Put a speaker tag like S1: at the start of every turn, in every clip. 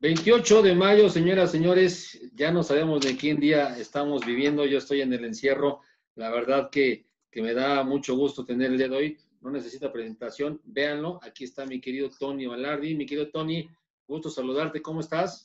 S1: 28 de mayo, señoras, señores, ya no sabemos de quién día estamos viviendo. Yo estoy en el encierro. La verdad que me da mucho gusto tener el día de hoy. No necesita presentación, véanlo. Aquí está mi querido Tony Balardi. Mi querido Tony, gusto saludarte. ¿Cómo estás?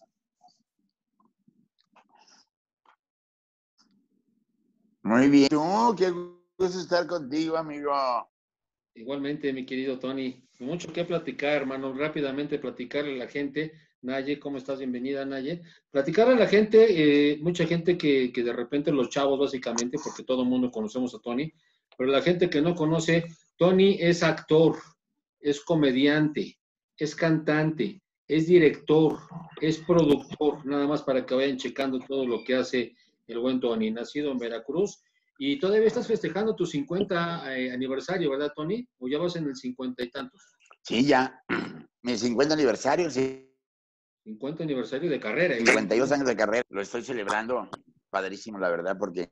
S2: Muy bien. ¿Tú? Qué gusto estar contigo, amigo.
S1: Igualmente, mi querido Tony. Mucho que platicar, hermano. Rápidamente platicarle a la gente. Naye, ¿cómo estás? Bienvenida, Naye. Platicarle a la gente, mucha gente que de repente los chavos, básicamente, porque todo el mundo conocemos a Tony, pero la gente que no conoce, Tony es actor, es comediante, es cantante, es director, es productor, nada más para que vayan checando todo lo que hace el buen Tony. Nacido en Veracruz. Y todavía estás festejando tu 50 aniversario, ¿verdad, Tony? ¿O ya vas en el 50 y tantos?
S2: Sí, ya. Mi 50 aniversario, sí.
S1: 50 aniversario de carrera.
S2: 52 años de carrera. Lo estoy celebrando. Padrísimo, la verdad, porque...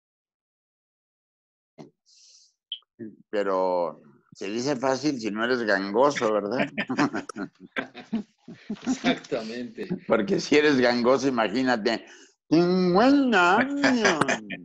S2: Pero se dice fácil si no eres gangoso, ¿verdad?
S1: Exactamente.
S2: Porque si eres gangoso, imagínate. 50 años.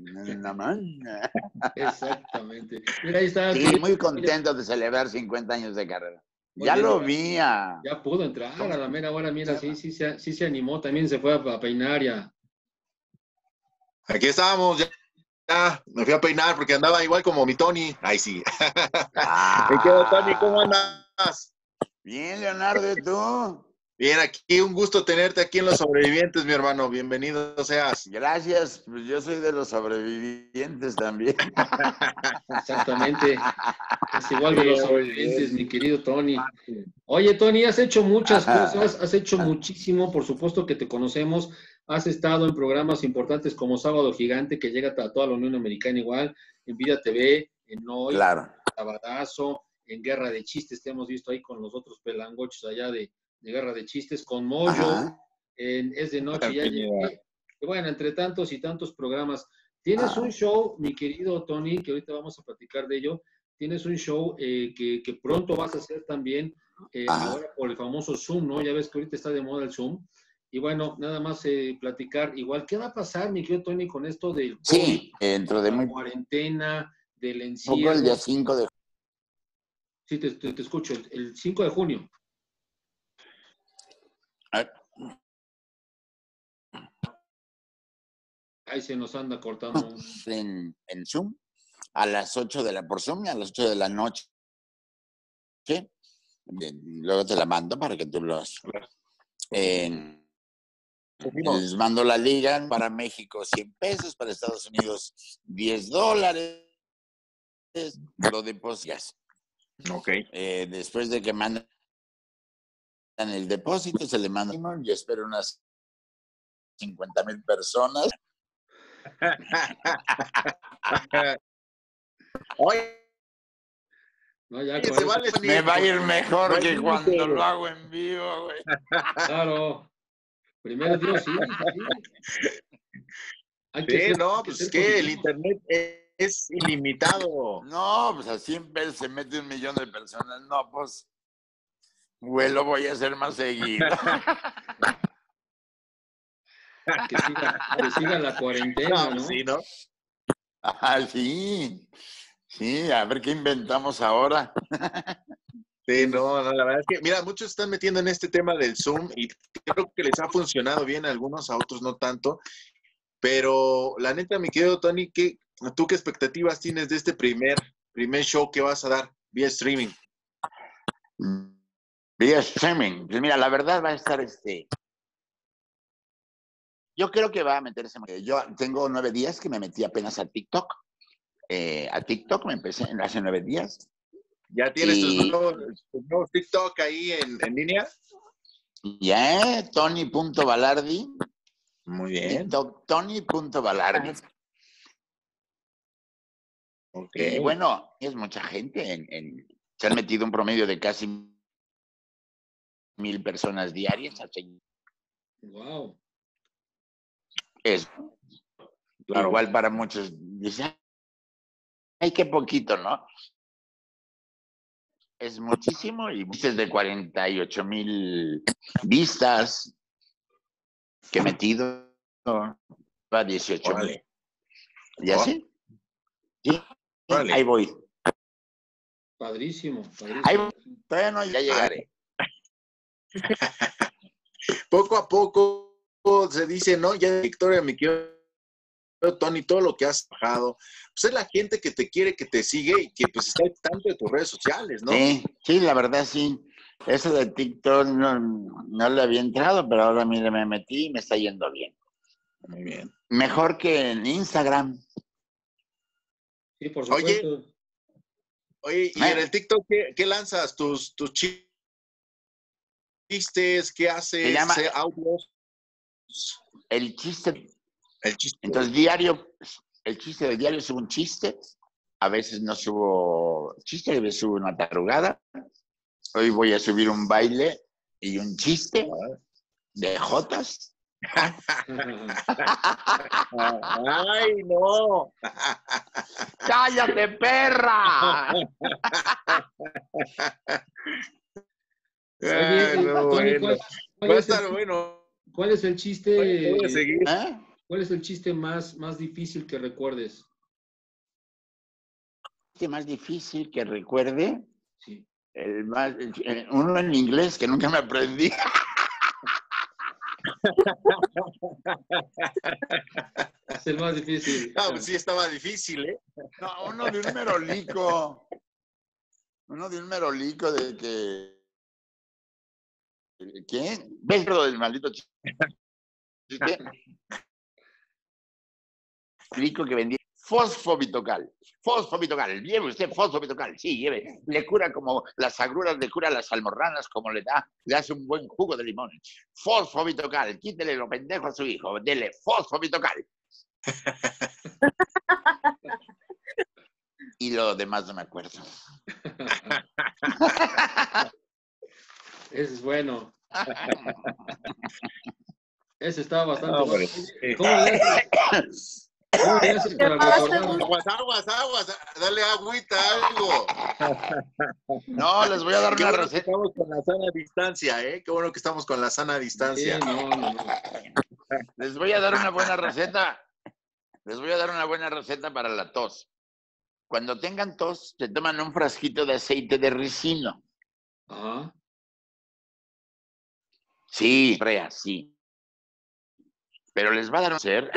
S1: Exactamente. Mira, ahí está.
S2: Sí, muy contento de celebrar 50 años de carrera.
S1: Oye,
S2: Ya lo
S1: mira,
S2: vi.
S1: ya pudo entrar a la mera hora. Mira, sí se animó. También se fue a peinar ya.
S3: Aquí estábamos, ya me fui a peinar porque andaba igual como mi Tony. Ay, sí. ¿Qué quedó, Tony? ¿Cómo andas?
S2: Bien, Leonardo, ¿y tú?
S3: Bien, aquí un gusto tenerte aquí en Los Sobrevivientes, mi hermano. Bienvenido seas.
S2: Gracias, pues yo soy de los sobrevivientes también.
S1: Exactamente. Es igual de los sobrevivientes, mi querido Tony. Oye, Tony, has hecho muchas cosas, has hecho muchísimo, por supuesto que te conocemos, has estado en programas importantes como Sábado Gigante, que llega a toda la Unión Americana igual, en Vida TV, en Hoy,
S2: Claro.
S1: Sabadazo, en Guerra de Chistes, te hemos visto ahí con los otros pelangochos allá de Guerra de Chistes, con Moyo, en Es de Noche, ya llegué. Y bueno, entre tantos y tantos programas. Tienes un show, mi querido Tony, que ahorita vamos a platicar de ello, tienes un show que pronto vas a hacer también, ahora por el famoso Zoom, ¿no? Ya ves que ahorita está de moda el Zoom. Y bueno, nada más platicar, igual, ¿qué va a pasar, mi querido Tony, con esto del COVID,
S2: sí, dentro de
S1: la cuarentena, del
S2: poco
S1: encierro?
S2: el día 5 de...
S1: Sí, te escucho, el 5 de junio. Ahí se nos anda cortando.
S2: En Zoom, a las 8 de la, por Zoom, a las 8 de la noche. ¿Sí? Luego te la mando para que tú los... les mando la liga. Para México 100 pesos, para Estados Unidos $10. Lo depositas.
S3: Ok.
S2: Después de que mandan el depósito, se le manda. Yo espero unas 50,000 personas.
S3: Oye,
S1: No, ya
S3: se vale,
S2: me va a ir mejor
S3: no
S2: que cuando lo hago en vivo, güey.
S1: Claro. Primero Dios, sí. Hay que
S3: sí,
S1: ser,
S3: no,
S1: hay que
S3: pues
S1: ser
S3: es que el
S1: positivos.
S3: internet es ilimitado.
S2: No, pues a 100 pesos se mete 1,000,000 de personas. No, pues, güey, lo voy a hacer más seguido.
S1: Que siga la cuarentena, ¿no?
S3: Sí, ¿no?
S2: Sí. Sí, a ver qué inventamos ahora.
S3: Sí, no, la verdad es que, mira, muchos están metiendo en este tema del Zoom y creo que les ha funcionado bien a algunos, a otros no tanto. Pero la neta, mi querido Tony, ¿tú qué expectativas tienes de este primer show que vas a dar vía streaming?
S2: Vía streaming. Pues mira, la verdad va a estar yo creo que va a meterse. Yo tengo 9 días que me metí apenas a TikTok. A TikTok me empecé hace 9 días.
S3: ¿Ya tienes tus nuevos TikTok ahí en línea?
S2: Ya, Tony.Balardi.
S3: Muy bien.
S2: TikTok, Tony.Balardi.
S3: Okay.
S2: Y bueno, es mucha gente. Se han metido un promedio de casi 1,000 personas diarias.
S1: Wow.
S2: Es
S3: Claro.
S2: igual para muchos. Dicen, ay, qué poquito, ¿no? Es muchísimo y vistas de 48,000 vistas. que he metido. Va 18.
S3: Órale.
S2: ¿Ya sí? Sí,
S3: Órale.
S2: ahí voy.
S1: Padrísimo, padrísimo.
S2: Ahí voy. Todavía no, ya llegaré.
S3: Poco a poco se dice, ¿no? Ya Victoria, mi querido Tony, todo lo que has bajado, pues es la gente que te quiere, que te sigue y que pues está al tanto de tus redes sociales, ¿no?
S2: Sí, la verdad sí. Eso de TikTok no le había entrado, pero ahora mire, me metí y me está yendo bien.
S3: Muy bien.
S2: Mejor que en Instagram.
S1: Sí, por supuesto.
S3: Oye, y en el TikTok, ¿qué lanzas? ¿Tus chistes? ¿Qué haces?
S2: Se llama
S3: ¿Audios?
S2: el chiste.
S3: El chiste.
S2: Entonces, diario, el chiste del diario subo un chiste. A veces no subo chiste, a veces subo una tarugada. Hoy voy a subir un baile y un chiste de jotas.
S3: ¡Ay, no!
S2: ¡Cállate, perra!
S1: Oye,
S3: no,
S1: Tony,
S3: bueno.
S1: ¿cuál
S3: Va a
S1: es
S3: estar bueno.
S1: ¿cuál es el chiste?
S3: Voy a seguir.
S1: ¿Cuál es el chiste más difícil que recuerdes?
S2: El chiste más difícil que recuerde,
S1: Sí.
S2: uno en inglés que nunca me aprendí.
S1: Es el más difícil.
S3: Ah, pues sí, estaba difícil, ¿eh?
S2: No, uno de un merolico. Uno de un merolico de que... ¿Quién? ¿Ves lo del maldito chiste? Rico que vendía fosfobitocal. Fosfobitocal. Lleve usted fosfobitocal. Sí, lleve. Le cura como las agruras, le cura las almorranas, como le hace un buen jugo de limón. Fosfobitocal. Quítele lo pendejo a su hijo. Dele fosfobitocal. Y lo demás no me acuerdo.
S1: Ese es bueno. Ese estaba bastante
S3: No,
S1: bueno.
S3: pues,
S1: ¿Cómo le haces? ¿Cómo le haces para recordar?
S3: Aguas. Dale agüita, algo.
S2: No, les voy a dar
S3: Qué
S2: una
S3: bueno que
S2: receta.
S3: estamos con la sana distancia, ¿eh? Qué bueno que estamos con la sana distancia.
S1: Sí, no.
S2: Les voy a dar una buena receta. Les voy a dar una buena receta para la tos. Cuando tengan tos, se toman un frasquito de aceite de ricino.
S1: Ajá.
S2: Sí, rea, sí. Pero les va a dar un ser.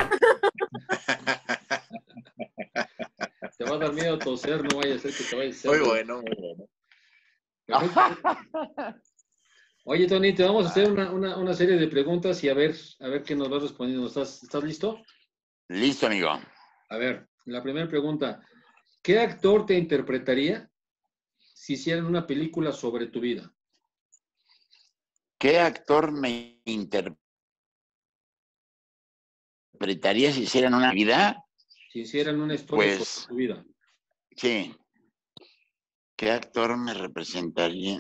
S1: Te va a dar miedo toser, no vaya a ser que te vaya a hacer.
S3: Muy bueno.
S1: Perfecto. Oye, Tony, te vamos a hacer una serie de preguntas y a ver qué nos vas respondiendo. ¿Estás listo?
S2: Listo, amigo.
S1: A ver, la primera pregunta. ¿Qué actor te interpretaría si hicieran una película sobre tu vida?
S2: ¿Qué actor me interpretaría si hicieran una vida?
S1: Si hicieran una historia sobre tu vida.
S2: Sí. ¿Qué actor me representaría?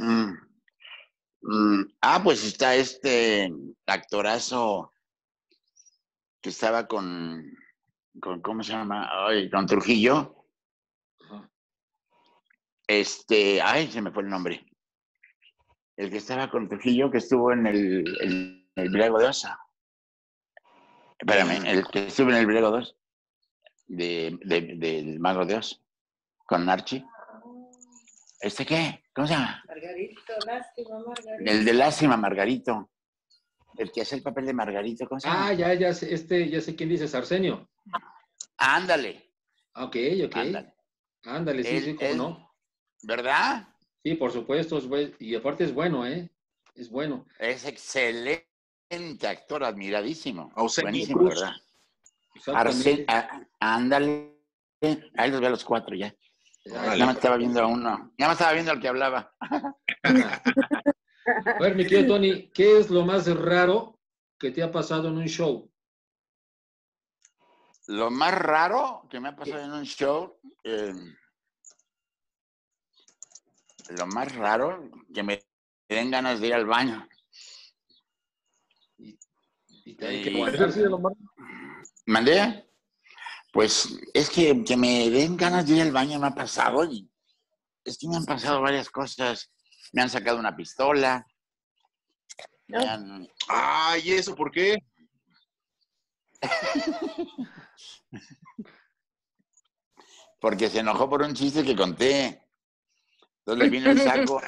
S2: Pues está este actorazo que estaba con ¿cómo se llama? Ay, con Trujillo.
S1: Ajá.
S2: Se me fue el nombre. El que estaba con Trujillo, que estuvo en el Briago de Osa. Espérame, el que estuvo en el Briago 2 del Mago de Oz, con Archie. ¿Qué? ¿Cómo se llama?
S4: Margarito, Lástima, Margarito.
S2: El de Lástima, Margarito. El que hace el papel de Margarito, ¿cómo se llama?
S1: Ya sé, ya sé quién dices, Arsenio.
S2: Ándale.
S1: Ok. Ándale, sí, cómo no.
S2: ¿Verdad?
S1: Sí, por supuesto, y aparte es bueno, ¿eh? Es bueno.
S2: Es excelente actor, admiradísimo.
S3: Arsenio
S2: Buenísimo,
S3: Cruz.
S2: ¿verdad?
S1: Exactamente.
S2: Ándale. Ahí los veo a los 4 ya.
S3: Órale.
S2: Ya me estaba viendo a uno. Ya me estaba viendo al que hablaba.
S1: A ver, mi querido Tony, ¿qué es lo más raro que te ha pasado en un show?
S2: Lo más raro que me ha pasado en un show, lo más raro, que me den ganas de ir al baño.
S1: Y te hay que aguantarse.
S2: ¿Mandé? Pues es que me den ganas de ir al baño me ha pasado y es que me han pasado varias cosas. Me han sacado una pistola.
S3: ¿Y eso por qué?
S2: Porque se enojó por un chiste que conté. Entonces le vino el saco.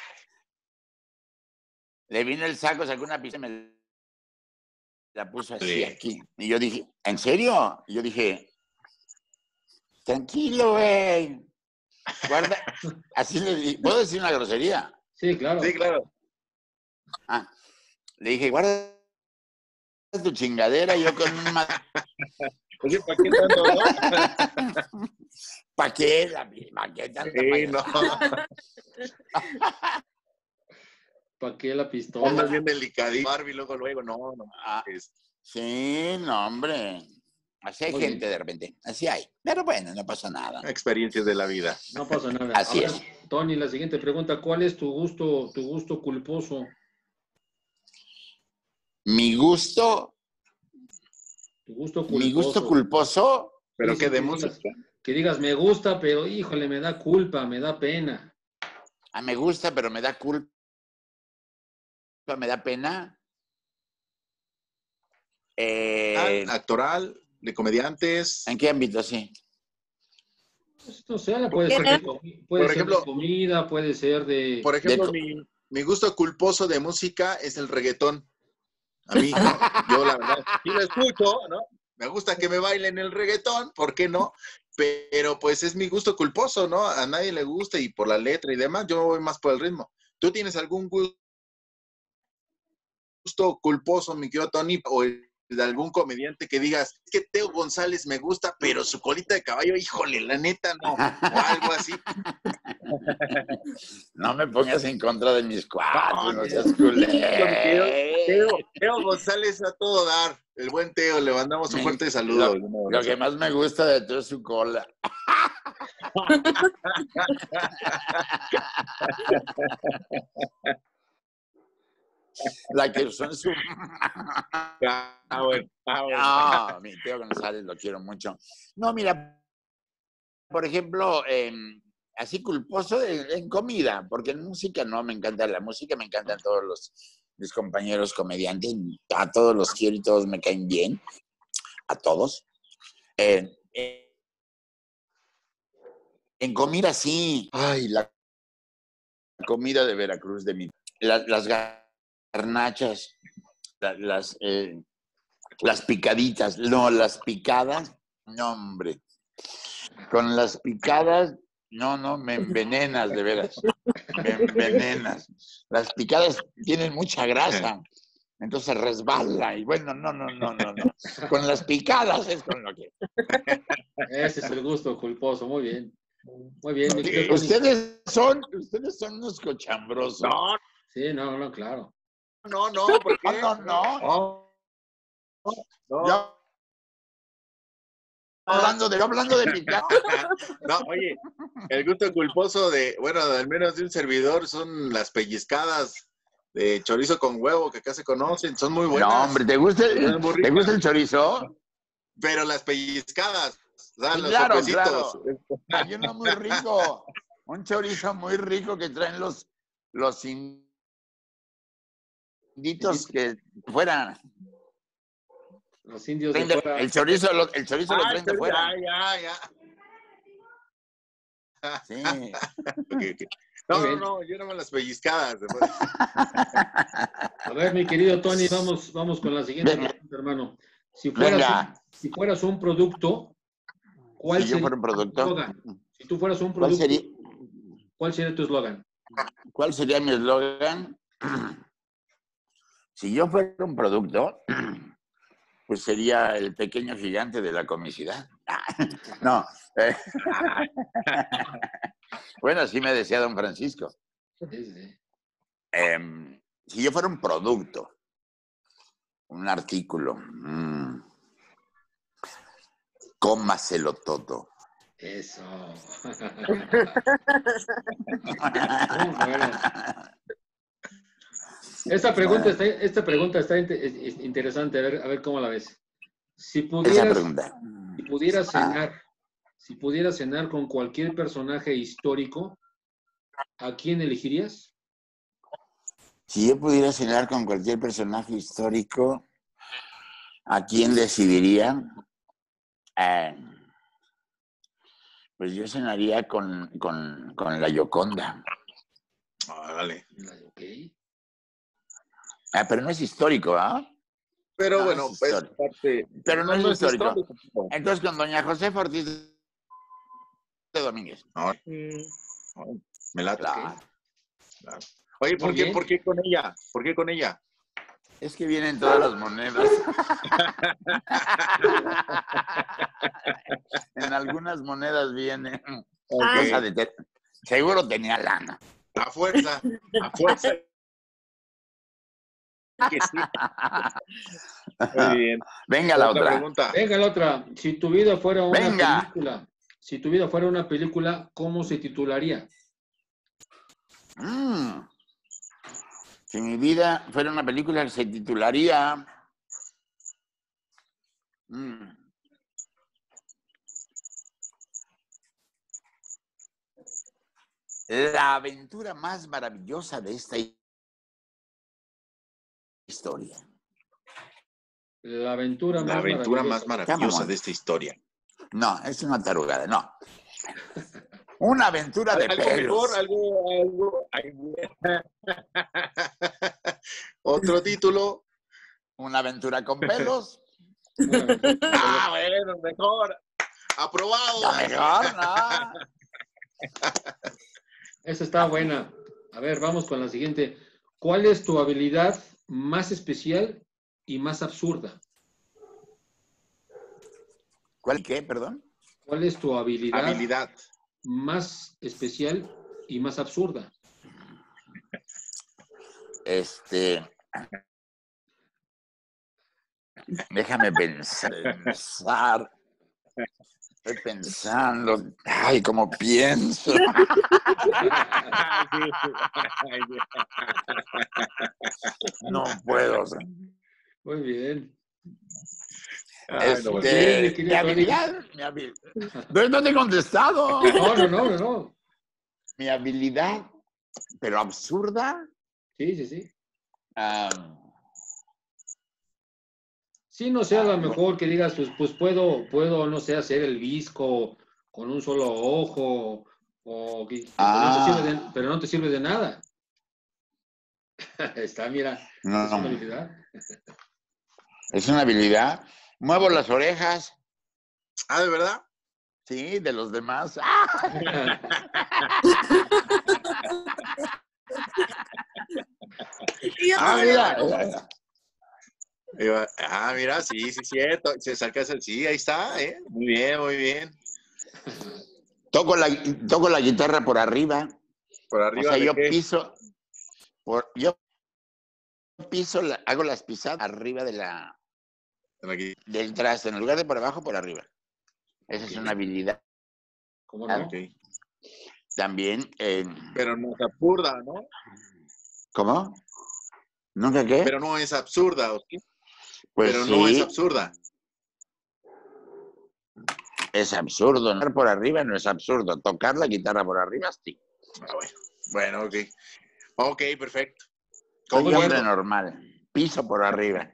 S2: Le vino el saco, sacó una pistola y me la puso así aquí. Y yo dije, ¿en serio? Y yo dije, tranquilo, güey. Guarda. Así le dije, ¿puedo decir una grosería?
S1: Sí, claro.
S3: Sí, claro.
S2: Ah, le dije, guarda tu chingadera, yo con un...
S3: Oye, ¿para qué tanto, no?
S2: ¿Para qué? ¿Para qué tanta
S3: No.
S1: ¿Para qué la pistola?
S3: Andas bien delicadito, Barbie, luego, no.
S2: Sí, no, hombre. Así hay
S1: Muy
S2: gente
S1: bien.
S2: de repente, así hay. Pero bueno, no pasa nada.
S3: Experiencias de la vida.
S1: No pasa nada.
S2: Así
S1: Ahora,
S2: es.
S1: Tony, la siguiente pregunta, ¿cuál es tu gusto culposo?
S2: Mi gusto
S1: Tu gusto culposo.
S2: Mi gusto culposo,
S3: ¿Pero
S1: Sí,
S3: qué
S1: sí,
S3: de
S1: que
S3: música?
S1: que digas, me gusta, pero híjole, me da culpa, me da pena.
S2: me gusta, pero me da culpa, me da pena.
S3: Actoral, de comediantes.
S2: ¿En qué ámbito, sí?
S1: Pues, no sé, puede ser de, puede
S3: Por
S1: ser
S3: ejemplo,
S1: de comida, puede ser de...
S3: Por ejemplo, mi gusto culposo de música es el reggaetón. A mí, ¿no? Yo la verdad, sí lo escucho, ¿no? Me gusta que me bailen el reggaetón, ¿por qué no? Pero pues es mi gusto culposo, ¿no? A nadie le gusta y por la letra y demás, yo voy más por el ritmo. ¿Tú tienes algún gusto culposo, mi querido Tony, o de algún comediante que digas, es que Teo González me gusta, pero su colita de caballo, híjole, la neta no, o algo así?
S2: No me pongas en contra de mis cuates, no seas
S3: Teo González a todo dar. El buen Teo, le mandamos un fuerte saludo.
S2: Lo que más me gusta de Teo es su cola. La que son su...
S3: Bueno.
S2: No, mi Teo González lo quiero mucho. No, mira, por ejemplo, así culposo en comida, porque en música no me encanta la música, me encantan todos mis compañeros comediantes, a todos los quiero y todos me caen bien, a todos. En comida sí, ay, la comida de Veracruz de mi, las garnachas, las picaditas, no, las picadas, no, hombre. Con las picadas, no, me envenenas, de veras. Me envenenas. Las picadas tienen mucha grasa, entonces resbala y bueno, no. Con las picadas es con lo que...
S1: Ese es el gusto culposo, muy bien. Muy bien, mi querido Tony.
S2: Ustedes son unos cochambrosos.
S3: No.
S1: Sí, no, claro.
S3: No, ¿por qué?
S2: No.
S3: No.
S2: Hablando de picar.
S3: No, oye, el gusto culposo al menos de un servidor son las pellizcadas de chorizo con huevo que acá se conocen, son muy buenas.
S2: No, hombre, ¿te gusta el chorizo?
S3: Pero las pellizcadas, o sea,
S2: Sí,
S3: los
S2: claro.
S3: sopecitos.
S2: Hay uno muy rico, un chorizo muy rico que traen los inditos que fuera.
S1: Los indios de fuera.
S2: El chorizo lo traen de fuera.
S3: Ya.
S2: Sí.
S3: Okay. No, yo no me las pellizcadas.
S1: A ver, mi querido Tony, vamos con la siguiente pregunta, hermano. Si fueras un producto, ¿cuál
S2: si yo
S1: sería
S2: fuera un producto,
S1: tu eslogan? Si tú fueras un producto, ¿cuál sería tu eslogan?
S2: ¿Cuál sería mi eslogan? Si yo fuera un producto, pues sería el pequeño gigante de la comicidad. No. Bueno, así me decía don Francisco.
S1: Sí.
S2: Si yo fuera un producto, un artículo, cómaselo todo.
S1: Eso. Bueno. Esta pregunta está interesante, a ver cómo la ves. Si pudieras cenar con cualquier personaje histórico, ¿a quién elegirías?
S2: Si yo pudiera cenar con cualquier personaje histórico, ¿A quién decidiría? Pues yo cenaría con la Gioconda.
S3: Vale.
S1: Ok.
S2: Pero no es histórico, ¿ah?
S3: Pero
S2: No,
S3: bueno,
S2: es
S3: pues
S2: histórico.
S3: parte.
S2: Pero no es histórico.
S3: histórico.
S2: Entonces con doña Josefa Ortiz de Domínguez.
S3: No, me late.
S2: Claro.
S3: Claro. Oye,
S1: Muy bien.
S3: ¿por qué con ella? ¿Por qué con ella?
S2: Es que vienen todas las monedas. En algunas monedas viene.
S3: Okay.
S2: Seguro tenía lana.
S3: A fuerza. Que sí. Muy bien.
S2: Venga la otra.
S3: Pregunta.
S1: Venga, la otra. Si tu vida fuera una
S2: Venga.
S1: película, si tu vida fuera una película, ¿cómo se titularía?
S2: Si mi vida fuera una película, se titularía La aventura más maravillosa de esta historia.
S1: La aventura
S3: más maravillosa de esta historia.
S2: No, es una tarugada, no. Una aventura de
S3: algo
S2: pelos.
S3: Mejor, algo. Otro título.
S2: Una aventura con pelos.
S3: Bueno, mejor. Aprobado.
S2: Lo mejor, ¿no?
S1: Esa está buena. A ver, vamos con la siguiente. ¿Cuál es tu habilidad más especial y más absurda?
S2: ¿Cuál qué, perdón?
S1: ¿Cuál es tu
S3: Habilidad
S1: más especial y más absurda?
S2: Déjame pensar. Estoy pensando. Ay, ¿cómo pienso? No puedo.
S1: Muy bien.
S2: Mi habilidad. No te he contestado.
S1: No.
S2: Mi habilidad, pero absurda.
S1: Sí. Sí, no sé, a lo mejor que digas, pues puedo, no sé, hacer el visco con un solo ojo, pero no te sirve de nada. Está, mira,
S2: no,
S1: es una habilidad.
S2: Es una habilidad. Muevo las orejas.
S3: Ah, ¿de verdad?
S2: Sí, de los demás.
S3: Mira, sí, cierto. Se saca ese, sí, ahí está, Muy bien.
S2: Toco la guitarra por arriba.
S3: ¿Por arriba?
S2: O sea,
S3: ¿de
S2: yo
S3: qué?
S2: piso, hago las pisadas arriba del traste, en lugar de por abajo, por arriba. Esa es una habilidad.
S1: ¿Cómo no?
S3: Okay.
S2: También.
S3: Pero no es absurda, ¿no?
S2: ¿Cómo? ¿Nunca qué?
S3: Pero no es absurda, ¿o sí?
S2: Pues
S3: pero
S2: sí,
S3: no es absurda.
S2: Es absurdo. Tocar por arriba no es absurdo. Tocar la guitarra por arriba, sí.
S3: Bueno, ok. Ok, perfecto.
S2: Soy hombre normal. Piso por arriba.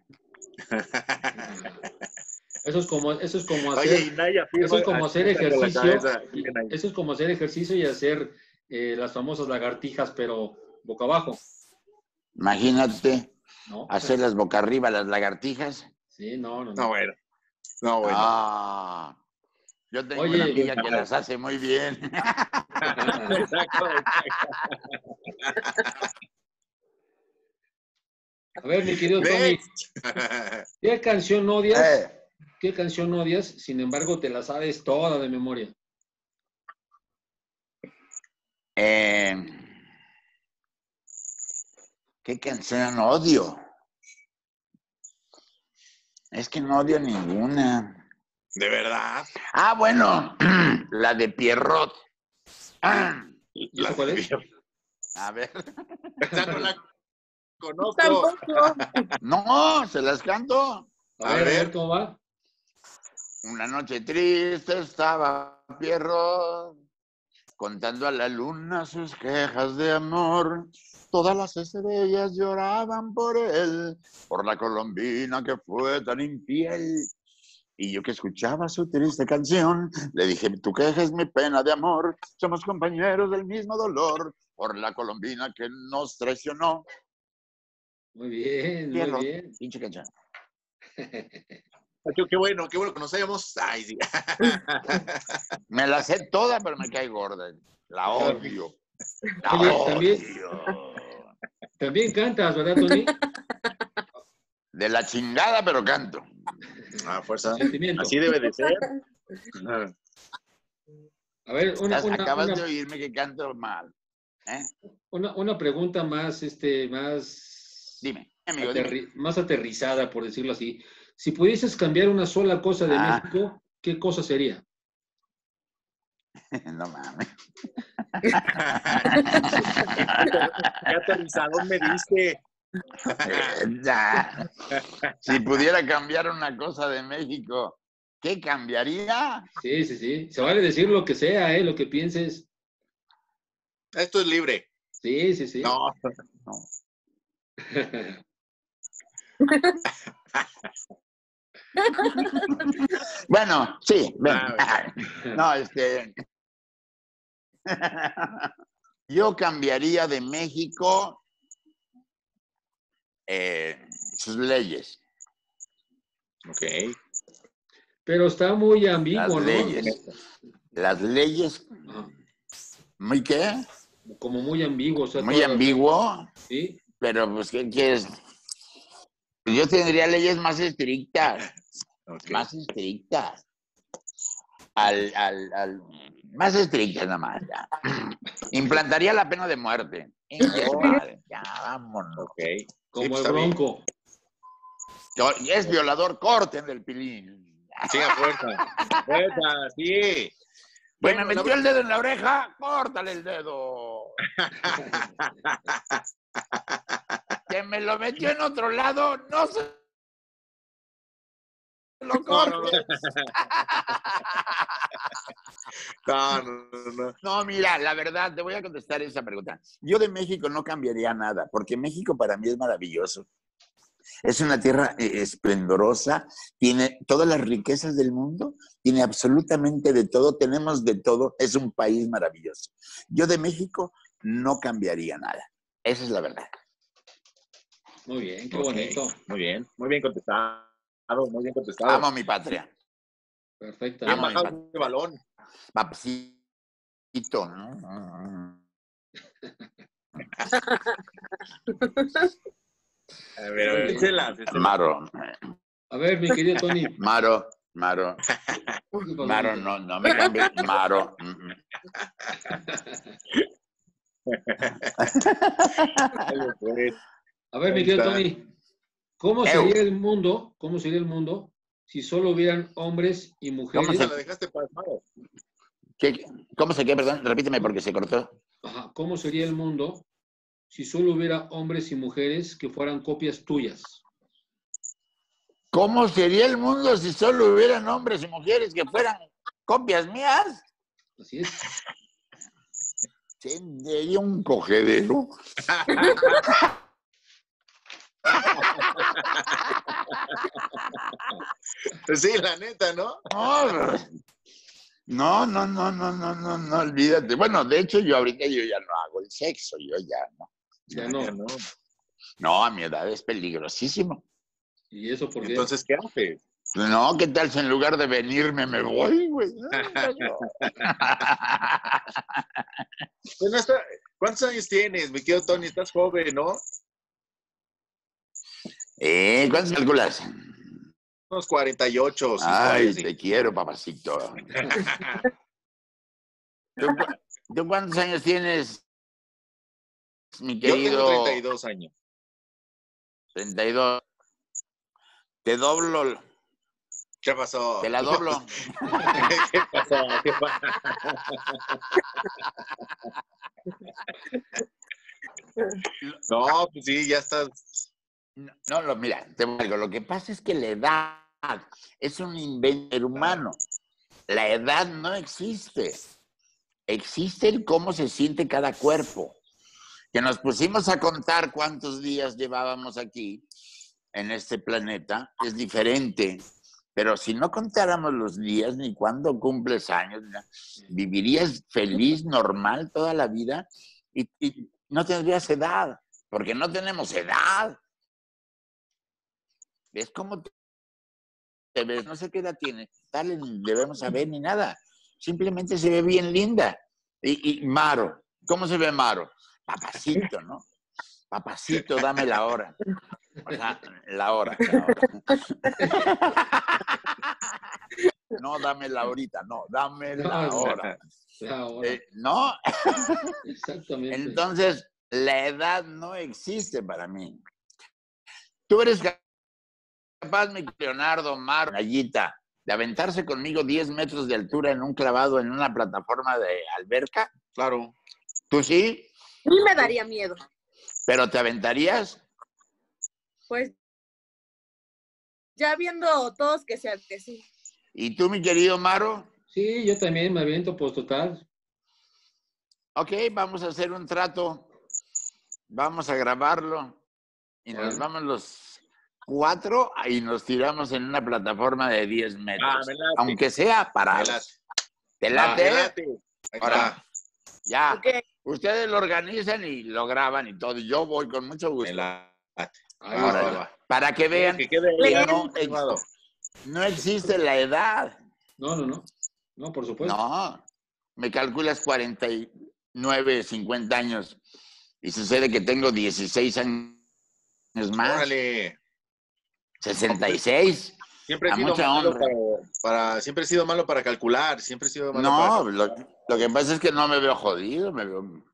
S1: Eso es como hacer,
S3: Oye, Naya,
S1: eso es como hacer ejercicio.
S3: Eso
S1: es como hacer ejercicio y hacer las famosas lagartijas, pero boca abajo.
S2: Imagínate,
S1: ¿no?
S2: hacerlas boca arriba, las lagartijas.
S1: Sí, no.
S3: No, bueno.
S2: Yo tengo una amiga que las hace muy bien.
S3: Exacto.
S1: A ver, mi querido Tony, ¿qué canción odias? ¿Qué canción odias? Sin embargo, te la sabes toda de memoria.
S2: ¿Qué canción odio? Es que no odio ninguna.
S3: ¿De verdad?
S2: Bueno, la de Pierrot.
S1: ¿Y eso cuál es?
S2: A ver.
S3: Esa no la conozco.
S2: No, se las canto.
S1: A ver, ¿cómo va?
S2: Una noche triste estaba Pierrot contando a la luna sus quejas de amor. Todas las estrellas lloraban por él, por la colombina que fue tan infiel. Y yo que escuchaba su triste canción, le dije, tu queja es mi pena de amor, somos compañeros del mismo dolor, por la colombina que nos traicionó.
S1: Muy bien, muy
S2: Fierro,
S1: bien.
S2: pinche canción.
S3: Qué bueno que nos hayamos. Ay, sí.
S2: Me la sé toda, pero me cae gorda. La odio. La
S1: Oye,
S2: odio.
S1: también cantas, ¿verdad, Tony?
S2: De la chingada, pero canto.
S3: Fuerza.
S1: Sentimiento.
S3: Así debe de ser.
S1: A ver,
S2: Acabas de oírme que canto mal. ¿Eh?
S1: una pregunta más,
S2: Dime, amigo,
S1: más aterrizada, por decirlo así. Si pudieses cambiar una sola cosa de México, ¿qué cosa sería?
S2: No mames.
S3: ¿Qué aterrizador me diste?
S2: Si pudiera cambiar una cosa de México, ¿qué cambiaría?
S1: Sí, sí, sí. Se vale decir lo que sea, lo que pienses.
S3: Esto es libre.
S1: Sí, sí, sí.
S3: No.
S2: Bueno, sí. No, yo cambiaría de México sus leyes.
S3: Ok.
S1: Pero está muy ambiguo, ¿no?
S2: Las leyes. ¿Muy qué?
S1: Como muy ambiguo. O sea,
S2: muy ambiguo.
S1: Sí.
S2: Pero, pues, ¿qué quieres? Yo tendría leyes más estrictas.
S3: Okay.
S2: Más estrictas. Más estrictas nada más. Ya. Implantaría la pena de muerte. Ya, vámonos.
S3: Okay.
S1: Como el Bronco.
S2: Es violador, corten del pilín.
S3: Sí, a fuerza. Fuerza, sí.
S2: Bueno, me metió el dedo en la oreja, córtale el dedo. Que me lo metió en otro lado, no se lo cortes.
S3: No.
S2: No, mira, la verdad, te voy a contestar esa pregunta. Yo de México no cambiaría nada, porque México para mí es maravilloso. Es una tierra esplendorosa, tiene todas las riquezas del mundo, tiene absolutamente de todo, tenemos de todo, es un país maravilloso. Yo de México no cambiaría nada, esa es la verdad.
S1: Muy bien, qué bonito.
S3: Muy bien contestado, muy bien contestado.
S2: Amo a mi patria.
S1: Perfecto.
S3: Bien bajado el balón.
S2: Papacito.
S3: A ver, échela.
S2: Maro.
S1: A ver, mi querido Tony.
S2: Maro, no me cambies. Maro.
S1: A ver, mi querido Tony. ¿Cómo sería el mundo si solo hubieran hombres y mujeres?
S3: ¿Cómo se la dejaste pasmado?
S2: ¿Cómo se qué? Perdón, repíteme porque se cortó.
S1: Ajá. ¿Cómo sería el mundo si solo hubiera hombres y mujeres que fueran copias tuyas?
S2: ¿Cómo sería el mundo si solo hubieran hombres y mujeres que fueran copias mías?
S1: Así es.
S2: Sería un cogedero.
S3: Sí, la neta, ¿no?
S2: No, olvídate. Bueno, de hecho, yo ahorita ya no hago el sexo, yo ya no.
S1: Ya no.
S2: No, a mi edad es peligrosísimo.
S1: ¿Y eso por qué?
S3: Entonces, ¿qué haces?
S2: No, ¿qué tal si en lugar de venirme me voy, güey?
S3: ¿Cuántos años tienes, mi querido Tony? Estás joven, ¿no?
S2: ¿Cuántos calculas?
S3: Unos 48.
S2: Ay, te quiero, papacito. ¿Tú cuántos años tienes, mi querido?
S3: Yo tengo 32 años.
S2: 32. Te doblo.
S3: ¿Qué pasó?
S2: Te la doblo.
S3: ¿Qué pasó? No, pues sí, ya estás.
S2: No, mira, te digo, lo que pasa es que la edad es un invento humano. La edad no existe. Existe el cómo se siente cada cuerpo. que nos pusimos a contar cuántos días llevábamos aquí en este planeta, es diferente. Pero si no contáramos los días ni cuándo cumples años, vivirías feliz, normal toda la vida y no tendrías edad, porque no tenemos edad. ¿Ves cómo te ves? No sé qué edad tienes, dale, ni debemos saber ni nada. Simplemente se ve bien linda. Y Maro, ¿cómo se ve Maro? Papacito, ¿no? Papacito, dame la hora. O sea, la hora. No, dame la horita, no, dame la hora.
S1: La hora.
S2: ¿No?
S1: Exactamente.
S2: Entonces, la edad no existe para mí. Tú eres capaz, mi Leonardo, Maro, Nayita, de aventarse conmigo 10 metros de altura en un clavado en una plataforma de alberca.
S3: Claro.
S2: ¿Tú sí?
S5: A mí me daría miedo.
S2: ¿Pero te aventarías?
S5: Pues ya viendo todos que sí.
S2: ¿Y tú, mi querido Maro?
S1: Sí, yo también me aviento, pues total.
S2: Ok, vamos a hacer un trato. Vamos a grabarlo. Y nos vamos los 4 y nos tiramos en una plataforma de 10 metros. Aunque sea parados. ¿Te late? Ahora, ya.
S5: Okay.
S2: Ustedes lo organizan y lo graban y todo. Yo voy con mucho gusto.
S3: Ahora,
S2: para que vean
S3: que quede
S2: no existe la edad.
S1: No, por supuesto.
S2: No, me calculas 49, 50 años y sucede que tengo 16 años más.
S3: Órale.
S2: 66.
S3: Siempre he sido malo siempre he sido malo para calcular, siempre he sido malo
S2: No, lo que pasa es que no me veo jodido, me veo...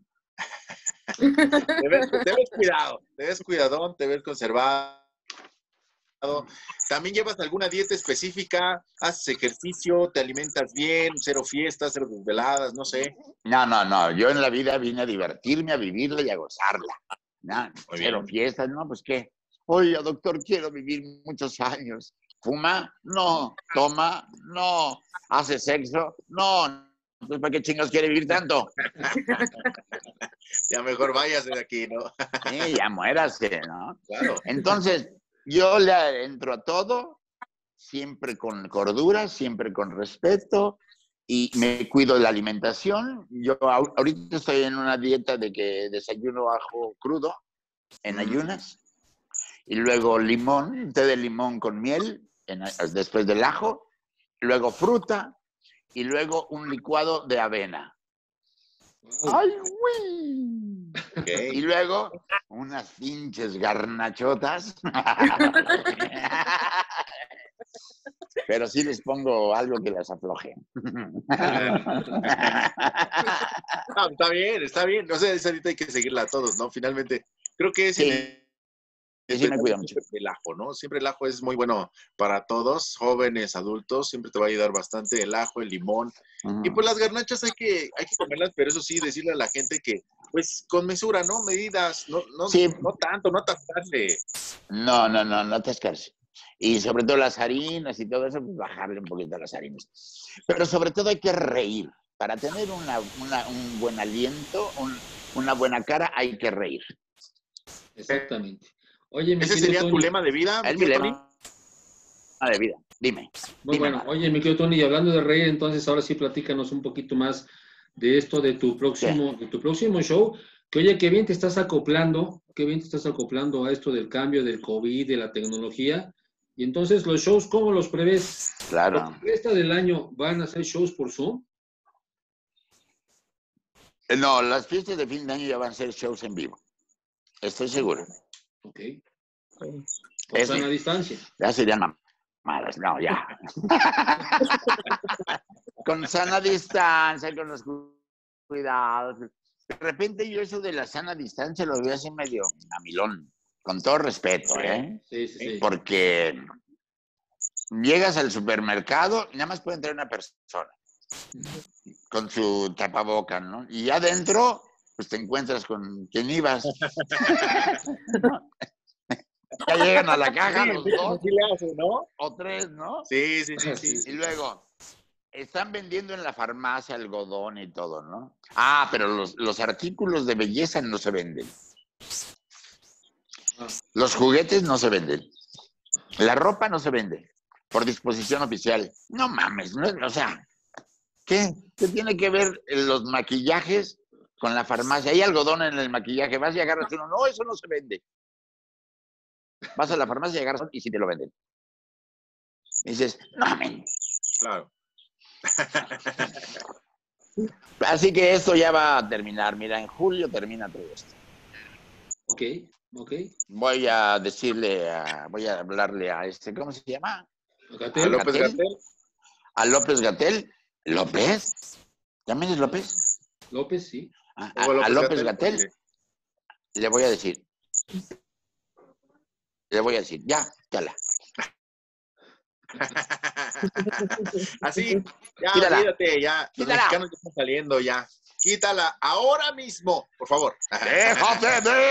S3: Te ves cuidado, te ves cuidadón, te ves conservado. ¿También llevas alguna dieta específica? ¿Haces ejercicio? ¿Te alimentas bien? ¿Cero fiestas, cero desveladas? No sé.
S2: No. Yo en la vida vine a divertirme, a vivirla y a gozarla. No, cero
S3: bien.
S2: fiestas, ¿no? Pues ¿qué? Oye, doctor, quiero vivir muchos años. ¿Fuma? No. ¿Toma? No. ¿Hace sexo? No. Entonces, ¿para qué chingos quiere vivir tanto?
S3: Ya mejor váyase de aquí, ¿no?
S2: Sí, ya muérase, ¿no?
S3: Claro.
S2: Entonces, yo le entro a todo, siempre con cordura, siempre con respeto, y me cuido de la alimentación. Yo ahorita estoy en una dieta de que desayuno ajo crudo, en ayunas, y luego limón, té de limón con miel, después del ajo, luego fruta, y luego un licuado de avena. ¡Ay, güey!
S3: Okay.
S2: Y luego unas pinches garnachotas. Pero sí les pongo algo que las afloje.
S3: No, está bien. No sé, esa dieta hay que seguirla a todos, ¿no? Finalmente, creo que
S2: sí me cuida mucho.
S3: El ajo, ¿no? Siempre el ajo es muy bueno para todos, jóvenes, adultos, siempre te va a ayudar bastante el ajo, el limón. Y pues las garnachas hay que comerlas, pero eso sí, decirle a la gente que, pues, con mesura, ¿no? Medidas, no tanto, no atascarle.
S2: No atascarse. Y sobre todo las harinas y todo eso, pues bajarle un poquito a las harinas. Pero sobre todo hay que reír. Para tener un buen aliento, una buena cara, hay que reír.
S1: Exactamente. Oye,
S3: ¿Ese sería tu lema de vida?
S2: Es mi lema de vida. Dime.
S1: Muy bueno. Oye, mi querido Tony, y hablando de reír, entonces ahora sí platícanos un poquito más de esto, de tu próximo show. Que oye, qué bien te estás acoplando a esto del cambio del COVID, de la tecnología. Y entonces, los shows, ¿cómo los prevés?
S2: Claro.
S1: ¿El resto del año van a hacer shows por Zoom?
S2: No, las fiestas de fin de año ya van a ser shows en vivo. Estoy seguro.
S1: Ok. Con sana distancia.
S2: Ya serían mamadas, no, ya. Con sana distancia, con los cuidados. De repente yo eso de la sana distancia lo veo así medio amilón, con todo respeto, ¿eh?
S1: Sí.
S2: Porque llegas al supermercado, nada más puede entrar una persona con su tapaboca, ¿no? Y adentro, pues te encuentras con quien ibas. Ya llegan a la caja los dos,
S3: sí le hace, ¿no?
S2: o tres, ¿no?
S3: Sí.
S2: Y luego, Están vendiendo en la farmacia algodón y todo, ¿no? Ah, pero los artículos de belleza no se venden. Los juguetes no se venden. La ropa no se vende. Por disposición oficial. No mames, no, o sea, ¿qué tiene que ver los maquillajes con la farmacia? Hay algodón en el maquillaje. Vas y agarras uno. No, eso no se vende. Vas a la farmacia y agarras y sí te lo venden. Y dices, no mames.
S3: Claro.
S2: Así que esto ya va a terminar. Mira, en julio termina todo esto.
S1: Ok.
S2: Voy a hablarle a este, ¿cómo se llama?
S3: A López Gatell.
S2: A López Gatell. ¿López? ¿También es López?
S1: López, sí.
S2: A López Gatell le voy a decir. Ya, chala.
S3: Así, ya,
S2: Quítala.
S3: olvídate, ya. Los
S2: Quítala.
S3: mexicanos ya están saliendo, ya. Quítala ahora mismo, por favor.
S2: ¡Déjate de!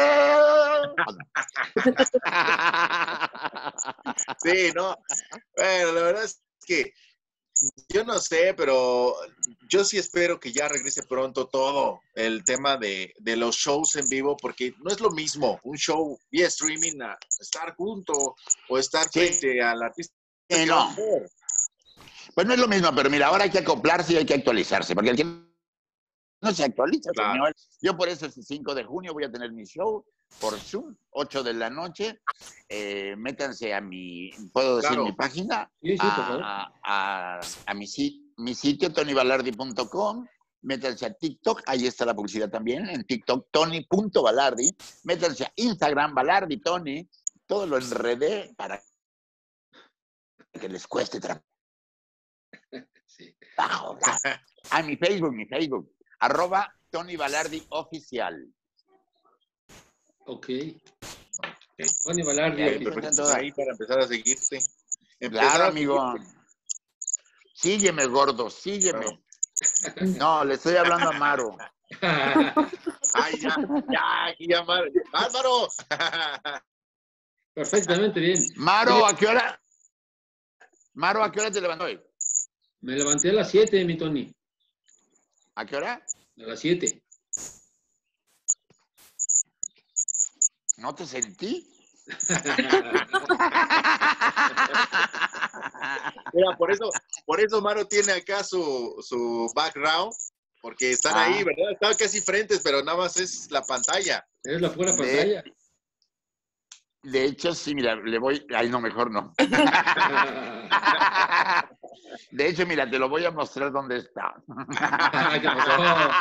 S3: Sí, no. Bueno, la verdad es que yo no sé, pero yo sí espero que ya regrese pronto todo el tema de los shows en vivo, porque no es lo mismo un show vía streaming a estar junto o estar frente al artista.
S2: No. Pues no es lo mismo, pero mira, ahora hay que acoplarse y hay que actualizarse, porque el que no se actualiza,
S3: Claro.
S2: señor. Yo por eso este 5 de junio voy a tener mi show por Zoom, 8 de la noche. Métanse a ¿puedo decir
S3: Claro.
S2: mi página?
S1: Sí, por favor.
S2: A mi sitio, tonybalardi.com. Métanse a TikTok, ahí está la publicidad también, en TikTok, tony.balardi. Métanse a Instagram, Balardi Tony. Todo lo enredé para que les cueste trabajo.
S1: Sí.
S2: Mi Facebook, @Tony Balardi Oficial.
S1: Ok. Tony Balardi.
S2: Ahí,
S1: oficial.
S2: perfecto.
S3: Ahí para empezar a seguirte.
S2: Claro, amigo. Sígueme, gordo, sígueme. No, le estoy hablando a Maro.
S3: Ay, ya, Álvaro.
S1: Perfectamente bien.
S2: Maro, ¿a qué hora? Maro, ¿a qué hora te levantó hoy?
S1: Me levanté a las 7, mi Tony.
S2: ¿A qué hora?
S1: A las 7.
S2: ¿No te sentí?
S3: Mira, por eso Maro tiene acá su background, porque están ahí, ¿verdad? Están casi frentes, pero nada más es la pantalla.
S1: Es la pura pantalla.
S2: De hecho, sí, mira, le voy... Ay, no, mejor no. De hecho, mira, te lo voy a mostrar dónde está.
S1: ¿Qué pasó?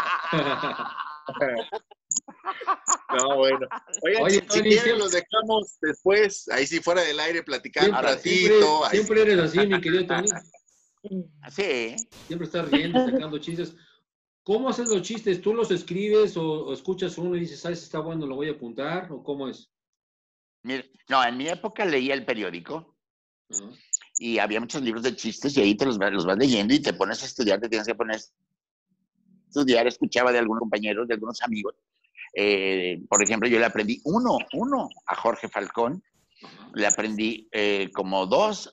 S3: No, bueno. Oigan,
S1: Oye,
S3: si
S1: Tony,
S3: quieren
S1: siempre-
S3: los dejamos después, ahí sí fuera del aire, platicar un
S1: Siempre,
S3: ratito. ahí
S1: siempre eres así, mi querido Tony.
S2: Sí.
S1: Siempre estás riendo, sacando chistes. ¿Cómo haces los chistes? ¿Tú los escribes o escuchas uno y dices, ¿sabes? Está bueno, lo voy a apuntar? ¿O cómo es?
S2: Mira, no, en mi época leía el periódico
S1: Ajá.
S2: y había muchos libros de chistes y ahí te los vas leyendo y te pones a estudiar, te tienes que poner a estudiar. Escuchaba de algunos compañeros, de algunos amigos. Por ejemplo, yo le aprendí uno a Jorge Falcón, le aprendí como dos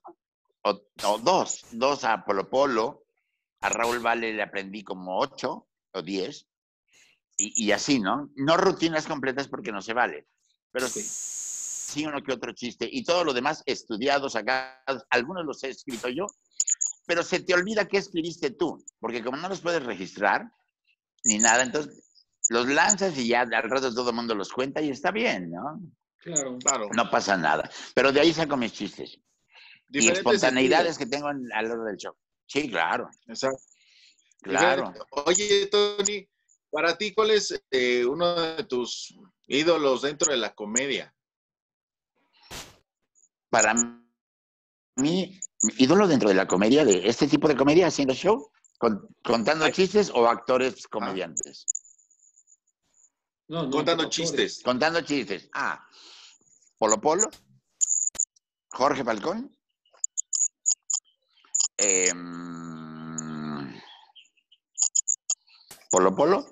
S2: a Polo Polo, a Raúl Vale le aprendí como 8 o 10 y así, ¿no? No rutinas completas porque no se vale, pero sí uno que otro chiste y todo lo demás estudiados acá, algunos los he escrito yo, pero se te olvida qué escribiste tú, porque como no los puedes registrar ni nada, entonces los lanzas y ya al rato todo el mundo los cuenta y está bien, ¿no?
S3: Claro.
S2: No pasa nada. Pero de ahí saco mis chistes. Y espontaneidades que tengo a lo largo del show. Sí, claro.
S3: Exacto.
S2: Claro.
S3: Oye, Tony, para ti, ¿cuál es uno de tus ídolos dentro de la comedia?
S2: Para mí, mi ídolo dentro de la comedia, de este tipo de comedia, haciendo show, contando chistes o actores comediantes.
S1: No,
S3: contando chistes.
S2: Contando chistes. Polo Polo, Jorge Falcón, Polo Polo,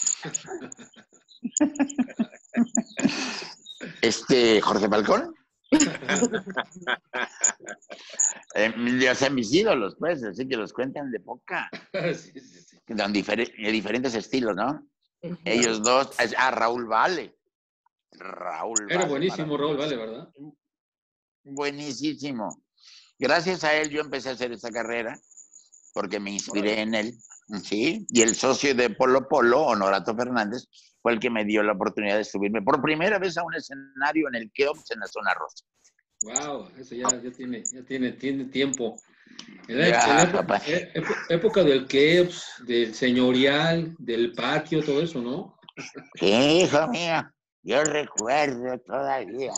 S2: Jorge Falcón, O sea, mis ídolos, pues, así que los cuentan de poca.
S1: Sí, sí, sí.
S2: De diferentes estilos, ¿no? Ellos dos. Raúl Vale. Raúl
S1: Era
S2: Vale,
S1: buenísimo Raúl Vale,
S2: maravilloso.
S1: ¿verdad?
S2: Buenísimo. Gracias a él yo empecé a hacer esta carrera porque me inspiré en él, ¿sí? Y el socio de Polo Polo, Honorato Fernández, fue el que me dio la oportunidad de subirme por primera vez a un escenario en el Keops en la zona rosa.
S1: Wow, eso ya tiene tiempo. En
S2: Ya,
S1: la
S2: papá.
S1: época del Keops, del señorial, del patio, todo eso, ¿no?
S2: Sí, hijo mío, yo recuerdo todavía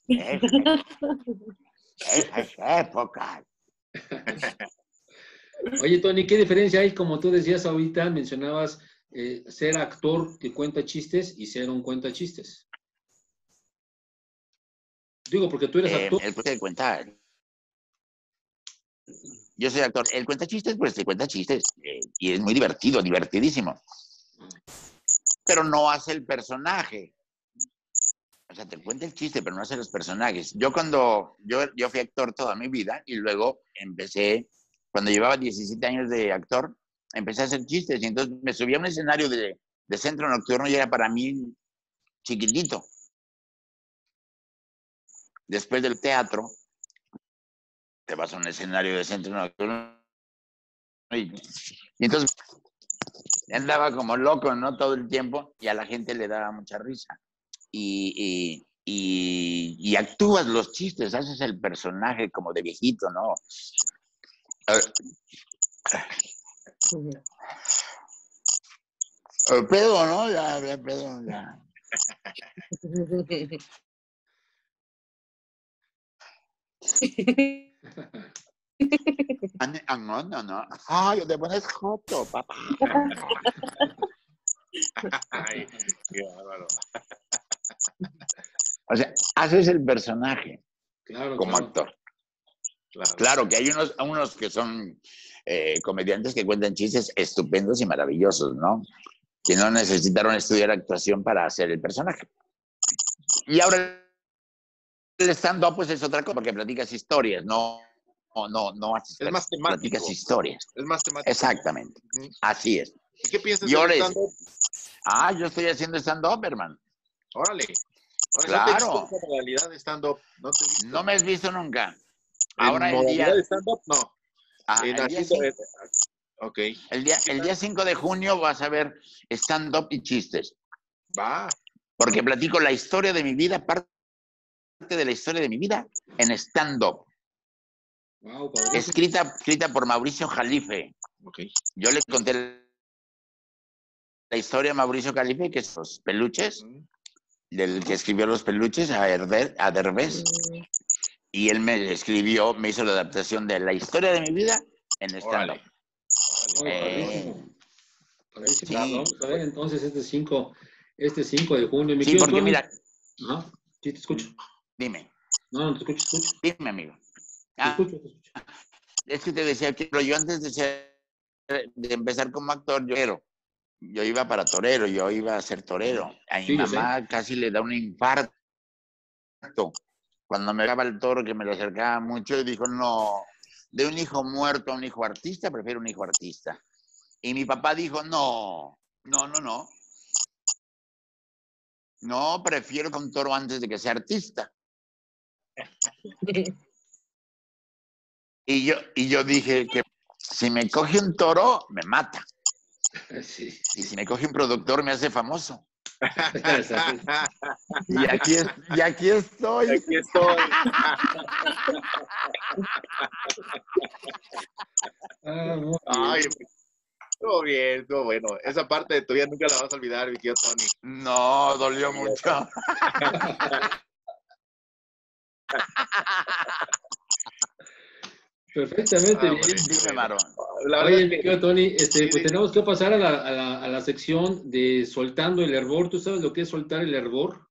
S2: esas épocas.
S1: Oye, Tony, ¿qué diferencia hay, como tú decías ahorita, mencionabas ser actor que cuenta chistes y ser un cuenta chistes? Digo, porque tú eres actor.
S2: Él puede contar. Yo soy actor. Él cuenta chistes, pues te cuenta chistes. Y es muy divertido, divertidísimo. Pero no hace el personaje. O sea, te cuenta el chiste, pero no hace los personajes. Yo fui actor toda mi vida y luego empecé, cuando llevaba 17 años de actor, empecé a hacer chistes y entonces me subí a un escenario de centro nocturno y era para mí chiquitito. Después del teatro, te vas a un escenario de centro nocturno y entonces andaba como loco, ¿no? Todo el tiempo y a la gente le daba mucha risa. Y actúas los chistes, haces el personaje como de viejito, ¿no? Pedo, ¿no? Ya, pedo, ya. No. Ay, te pones joto, papá.
S3: Ay, qué bárbaro.
S2: O sea, haces el personaje
S1: Claro,
S2: como
S1: claro.
S2: actor. Claro que hay unos que son comediantes que cuentan chistes estupendos y maravillosos, ¿no? Que no necesitaron estudiar actuación para hacer el personaje. Y ahora el stand-up pues es otra cosa, porque platicas historias, no haces
S3: Es más temático.
S2: platicas historias.
S3: Es más temático.
S2: Exactamente. Así es.
S3: ¿Y qué piensas
S2: Yo
S3: del stand-up?
S2: yo estoy haciendo stand-up, hermano.
S3: Órale.
S2: Claro.
S3: No te he visto en modalidad de stand-up.
S2: No me has visto nunca.
S3: Ahora en modalidad de stand-up, no.
S2: El día 5
S3: Ok.
S2: el día 5 de junio vas a ver stand-up y chistes.
S3: Va.
S2: Porque platico la historia de mi vida, parte de la historia de mi vida en stand-up.
S1: Wow,
S2: escrita por Mauricio Jalife.
S3: Okay.
S2: Yo le conté la historia a Mauricio Jalife, que es los peluches, del que escribió los peluches, a Derbez. Y él me hizo la adaptación de la historia de mi vida en stand-up.
S1: Sí. Vamos a ver entonces este 5 de junio.
S2: Sí, porque mira.
S1: ¿No? Sí, te escucho.
S2: Dime.
S1: No, te escucho.
S2: Dime, amigo.
S1: Te escucho.
S2: Es que te decía que yo antes de empezar como actor, yo iba para torero, yo iba a ser torero. A mi mamá casi le da un infarto. Cuando me daba el toro, que me lo acercaba mucho, y dijo, no, de un hijo muerto a un hijo artista, prefiero un hijo artista. Y mi papá dijo, no, prefiero un toro antes de que sea artista. Y yo dije que si me coge un toro, me mata.
S1: Sí.
S2: Y si me coge un productor, me hace famoso. y aquí estoy.
S3: Aquí estoy. Ay, estuvo bien, estuvo bueno. Esa parte de tu vida nunca la vas a olvidar, mi querido Tony.
S2: No, dolió mucho.
S1: Perfectamente bien.
S2: Dime, Marón.
S1: Oye, mi querido Tony, pues tenemos que pasar a la sección de soltando el hervor. ¿Tú sabes lo que es soltar el hervor?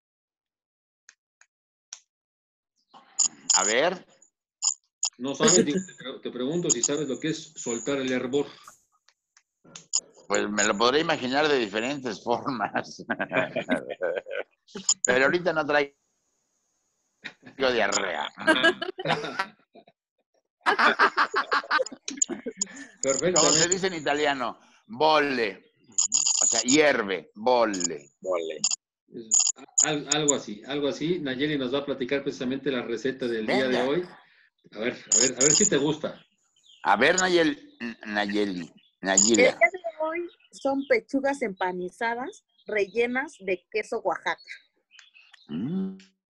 S2: A ver.
S1: No sabes, te pregunto si sabes lo que es soltar el hervor.
S2: Pues me lo podré imaginar de diferentes formas. Pero ahorita no traigo diarrea.
S1: Perfecto.
S2: Como se dice en italiano, bolle. O sea, hierve, bolle.
S1: Algo así. Nayeli nos va a platicar precisamente la receta del día de
S2: Venga.
S1: hoy. A ver si te gusta.
S2: A ver, Nayeli.
S5: El
S2: Nayila.
S5: día de hoy son pechugas empanizadas rellenas de queso Oaxaca.
S2: Mm.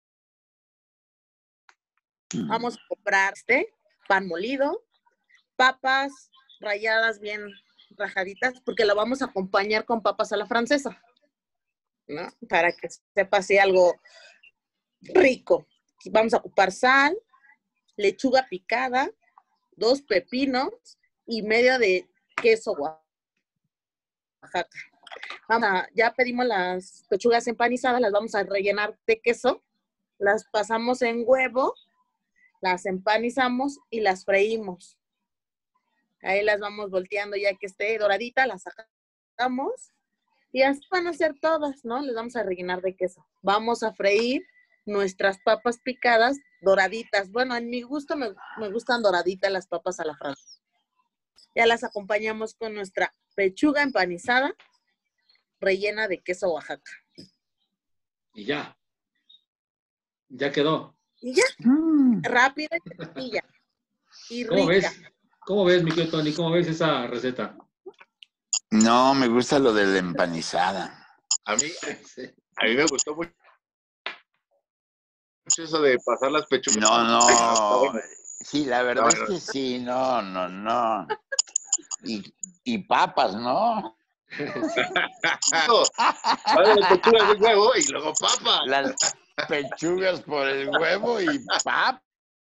S5: Vamos a comprar pan molido, papas ralladas bien rajaditas, porque la vamos a acompañar con papas a la francesa, ¿no? Para que sepa así algo rico. Vamos a ocupar sal, lechuga picada, 2 pepinos y medio de queso Oaxaca. Ya pedimos las pechugas empanizadas, las vamos a rellenar de queso, las pasamos en huevo, las empanizamos y las freímos. Ahí las vamos volteando ya que esté doradita, las sacamos y así van a ser todas, ¿no? Les vamos a rellenar de queso. Vamos a freír nuestras papas picadas doraditas. Bueno, en mi gusto me gustan doraditas las papas a la francesa. Ya las acompañamos con nuestra pechuga empanizada rellena de queso Oaxaca.
S1: Y ya quedó.
S5: Y ya, rápida y sencilla. Y rica.
S1: ¿Cómo ves, mi querido Tony? ¿Cómo ves esa receta?
S2: No, me gusta lo de la empanizada.
S3: A mí
S1: Sí.
S3: me gustó mucho eso de pasar las pechugas.
S2: No. Sí, la verdad
S3: Está bueno.
S2: es que sí, no. Y papas, ¿no?
S3: Vale, las pechugas de huevo y luego papa.
S2: Las pechugas por el huevo y papas,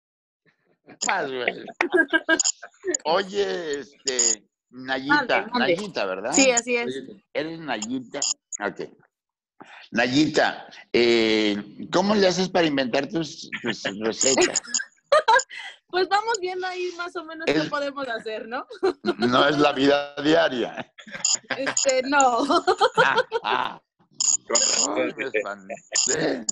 S2: güey. Oye, Nayita,
S5: Mande.
S2: Nayita, ¿verdad?
S5: Sí, así es.
S2: ¿Eres Nayita? Ok. Nayita, ¿cómo le haces para inventar tus recetas?
S5: Pues vamos viendo ahí más o menos qué podemos hacer, ¿no?
S2: No es la vida diaria.
S5: No.
S2: Ay, me espanté.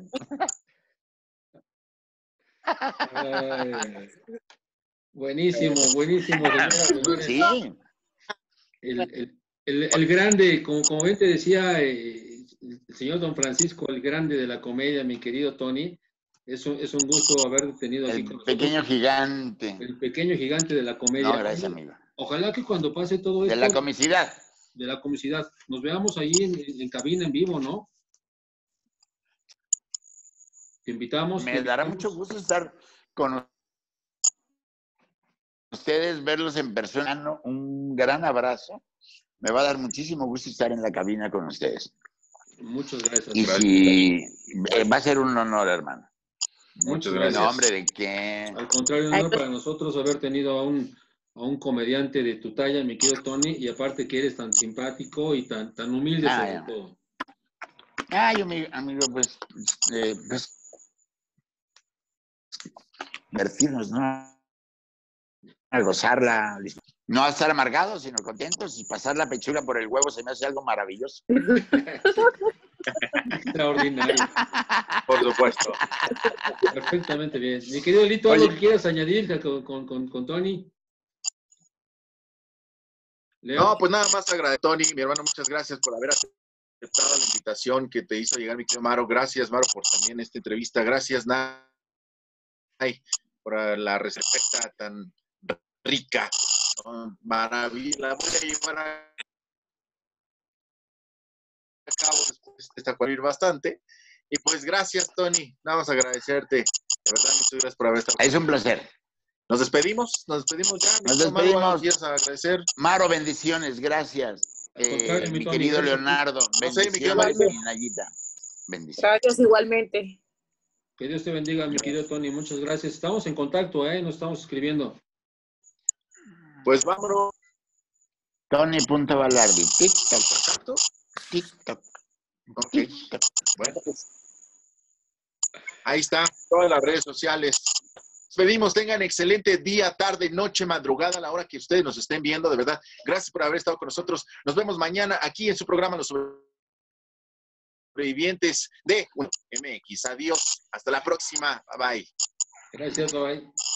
S1: Buenísimo, señoras, señores.
S2: Sí.
S1: El grande, como bien te decía el señor Don Francisco, el grande de la comedia, mi querido Tony, es un gusto haber tenido aquí con
S2: El
S1: nosotros.
S2: pequeño gigante.
S1: El pequeño gigante de la comedia.
S2: No, gracias, amigo.
S1: Ojalá que cuando pase todo esto.
S2: De la comicidad.
S1: De la comicidad. Nos veamos ahí en cabina en vivo, ¿no? Te invitamos.
S2: Me dará mucho gusto estar con ustedes, verlos en persona. Un gran abrazo. Me va a dar muchísimo gusto estar en la cabina con ustedes.
S1: Muchas gracias.
S2: Y si va a ser un honor, hermano.
S1: Muchas gracias.
S2: No, hombre, ¿de qué?
S1: Al contrario, un honor para nosotros haber tenido a un comediante de tu talla, mi querido Tony, y aparte que eres tan simpático y tan humilde sobre todo.
S2: Ay, amigo, pues divertirnos, ¿no? A gozarla, no a estar amargados, sino contentos, y pasar la pechuga por el huevo se me hace algo maravilloso.
S1: Extraordinario.
S3: Por supuesto.
S1: Perfectamente bien. Mi querido Lito, ¿algo que quieras añadir con Tony? ¿Leo?
S3: No, pues nada más agradecer, Tony, mi hermano, muchas gracias por haber aceptado la invitación que te hizo llegar mi querido Maro. Gracias, Maro, por también esta entrevista. Gracias, Nay, por la receta tan rica. Maravilla. La voy a llevar a cabo después de esta cual bastante. Y pues gracias, Tony. Nada más agradecerte. De verdad, muchas gracias por haber estado.
S2: Es un placer.
S3: Nos despedimos ya.
S2: Nos despedimos.
S3: ¿Quieres agradecer?
S2: Maro, bendiciones, gracias. Mi querido Leonardo, bendiciones, mi Nayita. Bendiciones.
S5: Gracias igualmente.
S1: Que Dios te bendiga, mi querido Tony. Muchas gracias. Estamos en contacto, nos estamos escribiendo.
S3: Pues vámonos.
S2: Tony.Balardi. TikTok. TikTok.
S3: Okay. Bueno, pues ahí está, todas las redes sociales. Pedimos, tengan excelente día, tarde, noche, madrugada, a la hora que ustedes nos estén viendo, de verdad. Gracias por haber estado con nosotros. Nos vemos mañana aquí en su programa Los sobrevivientes de MX. Adiós, hasta la próxima, bye bye.
S1: Gracias, bye.